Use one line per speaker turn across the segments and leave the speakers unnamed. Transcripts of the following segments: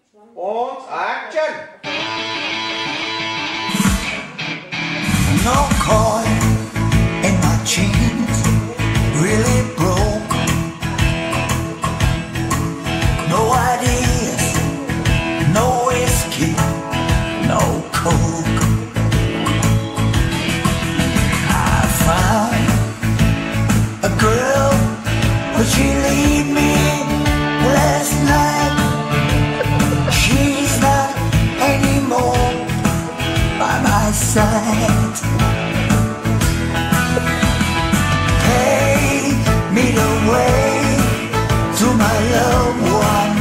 Und Action!
No coin in my jeans, really broke. No ideas, no whiskey, no coke. I found a girl, but she leave me last night. She's not anymore by my side. Take me the way to my loved one.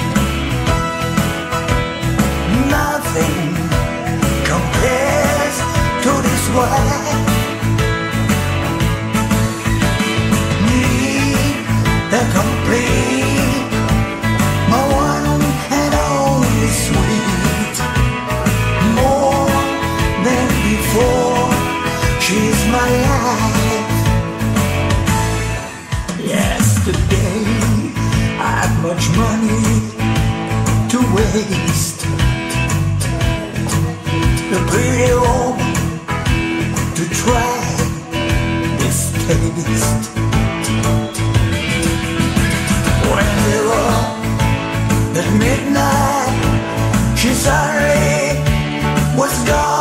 Nothing compares to this world. Need the complete, my one and only sweet. More than before, she's my life. Yesterday I had much money to waste. The pretty woman to try this taste. When we were at midnight, she suddenly was gone.